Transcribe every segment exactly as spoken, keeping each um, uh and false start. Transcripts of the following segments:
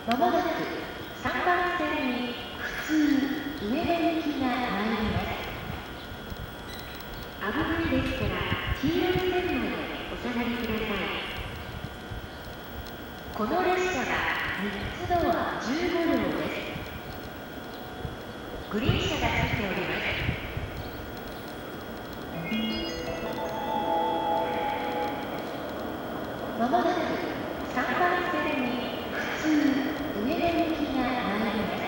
まもなくさんばん線に普通上野行きが参ります。危ないですから黄色い線までお下がりください。この列車はみっつドアじゅうごりょうです。グリーン車がついております。まもなくさんばん線に普通上野行きが参ります。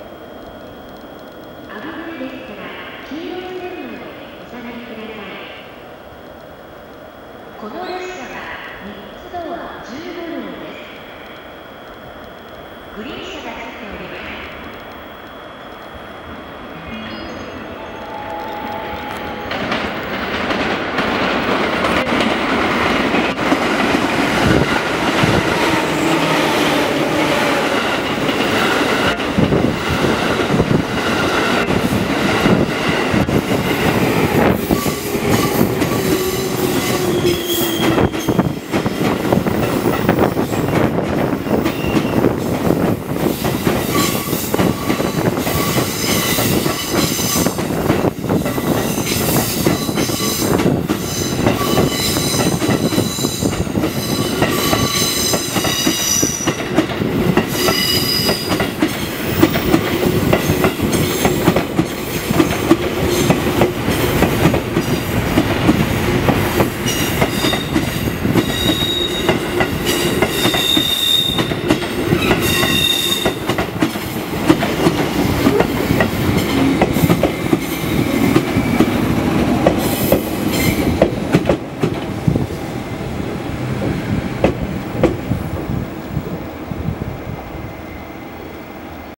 危ないですから黄色い線までお下がりください。この列車は